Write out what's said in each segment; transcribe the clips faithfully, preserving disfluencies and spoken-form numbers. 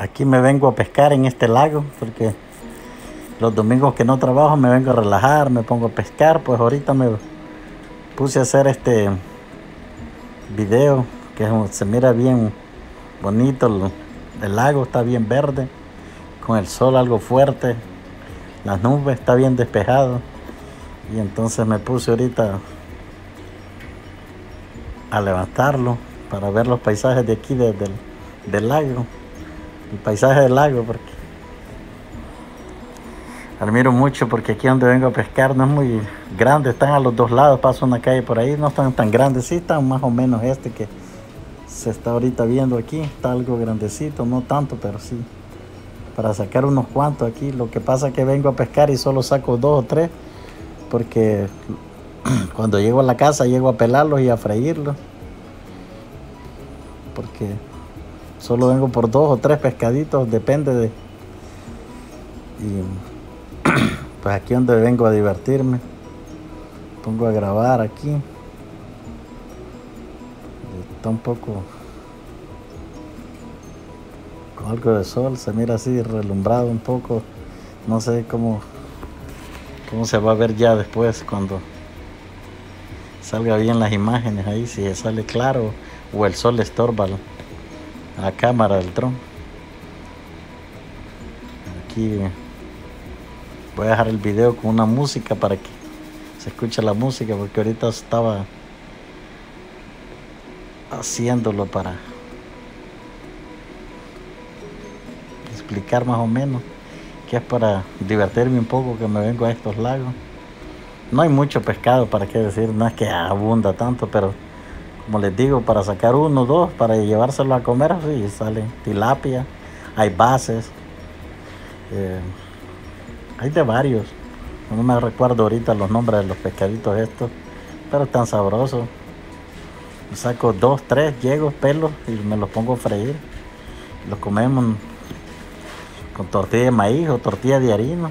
Aquí me vengo a pescar en este lago porque los domingos que no trabajo me vengo a relajar, me pongo a pescar. Pues ahorita me puse a hacer este video que se mira bien bonito. El, el lago está bien verde, con el sol algo fuerte, las nubes está bien despejado. Y entonces me puse ahorita a levantarlo para ver los paisajes de aquí de, del, del lago. El paisaje del lago, porque admiro mucho, porque aquí donde vengo a pescar no es muy grande, están a los dos lados, paso una calle por ahí, no están tan grandes, sí están más o menos este que se está ahorita viendo aquí, está algo grandecito, no tanto, pero sí, para sacar unos cuantos aquí. Lo que pasa es que vengo a pescar y solo saco dos o tres, porque cuando llego a la casa llego a pelarlos y a freírlos, porque solo vengo por dos o tres pescaditos, depende de... Y pues aquí donde vengo a divertirme, pongo a grabar aquí. Está un poco con algo de sol, se mira así relumbrado un poco. No sé cómo, cómo se va a ver ya después cuando salga bien las imágenes ahí, si sale claro o el sol le estorba a la cámara del dron. Aquí voy a dejar el video con una música para que se escuche la música, porque ahorita estaba haciéndolo para explicar más o menos que es para divertirme un poco, que me vengo a estos lagos. No hay mucho pescado, para qué decir, no es que abunda tanto, pero como les digo, para sacar uno o dos, para llevárselo a comer, sí, sale tilapia, hay bases, eh, hay de varios. No me recuerdo ahorita los nombres de los pescaditos estos, pero están sabrosos. Saco dos, tres, llego, pelo y me los pongo a freír. Los comemos con tortilla de maíz o tortilla de harina.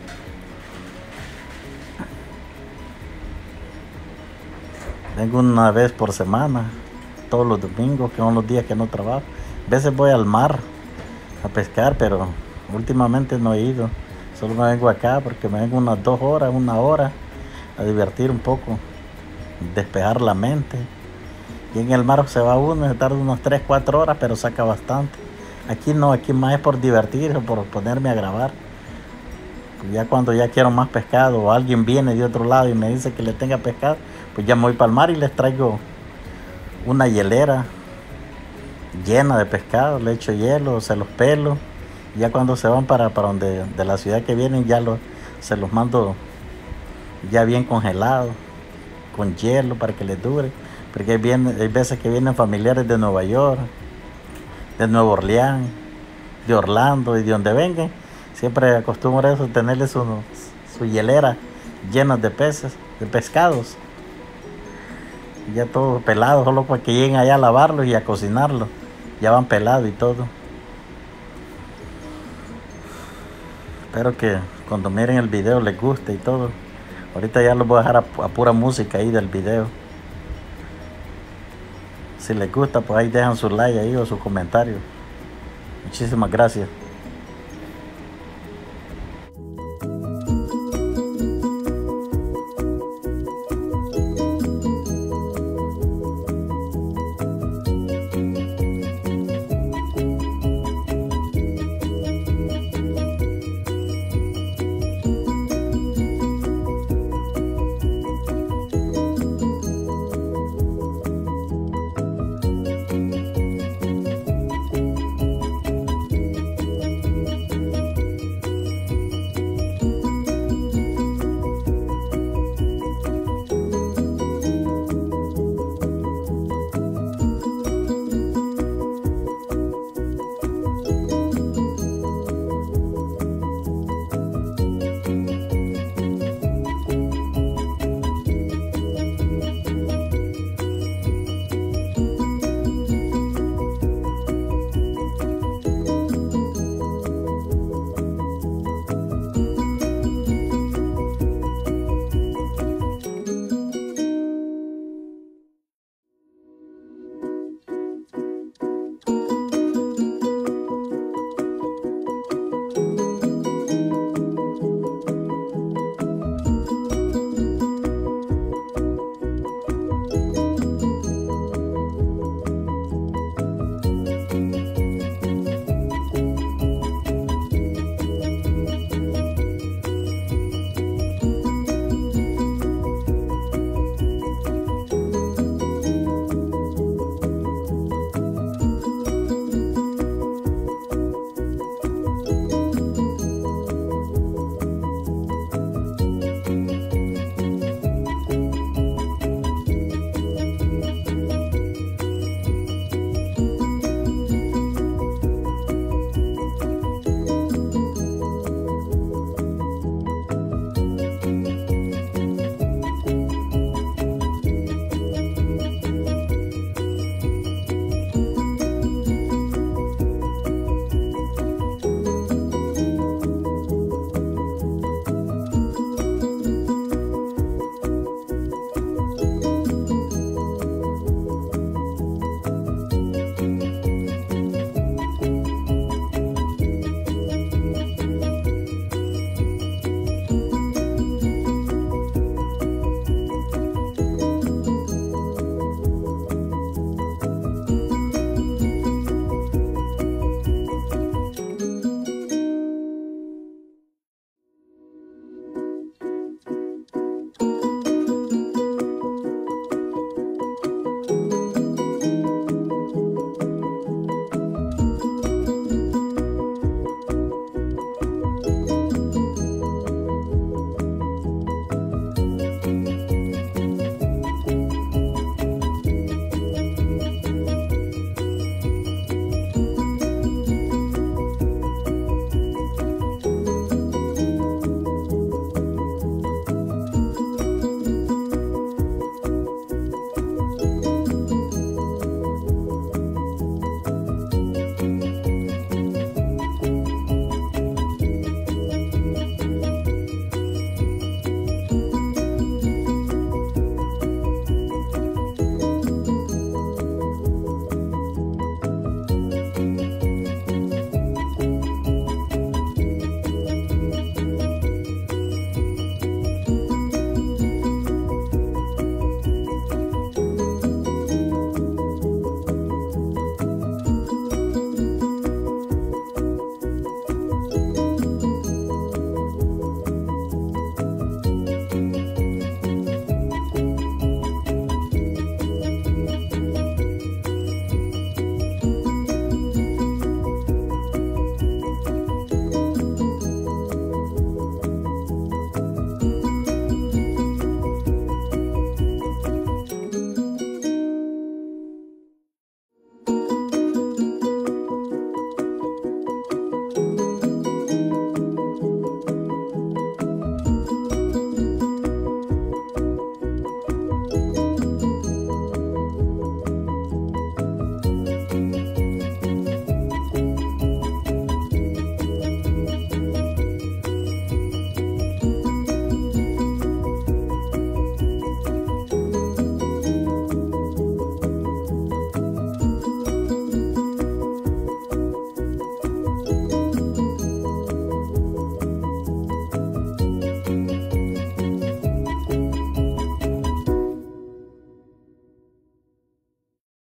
Vengo una vez por semana, todos los domingos, que son los días que no trabajo. A veces voy al mar a pescar, pero últimamente no he ido. Solo me vengo acá porque me vengo unas dos horas, una hora a divertir un poco, despejar la mente. Y en el mar se va uno, se tarda unos tres, cuatro horas, pero saca bastante. Aquí no, aquí más es por divertir, por ponerme a grabar. Ya cuando ya quiero más pescado o alguien viene de otro lado y me dice que le tenga pescado, pues ya me voy para el mar y les traigo una hielera llena de pescado, le echo hielo, se los pelo. Ya cuando se van para, para donde de la ciudad que vienen, ya los, se los mando ya bien congelados, con hielo para que les dure. Porque hay, bien, hay veces que vienen familiares de Nueva York, de Nueva Orleans, de Orlando y de donde vengan. Siempre acostumbro a eso, tenerles su, su hielera llena de peces, de pescados. Ya todos pelados, solo para que lleguen allá a lavarlos y a cocinarlos. Ya van pelados y todo. Espero que cuando miren el video les guste y todo. Ahorita ya los voy a dejar a, a pura música ahí del video. Si les gusta, pues ahí dejan su like ahí o su comentario. Muchísimas gracias.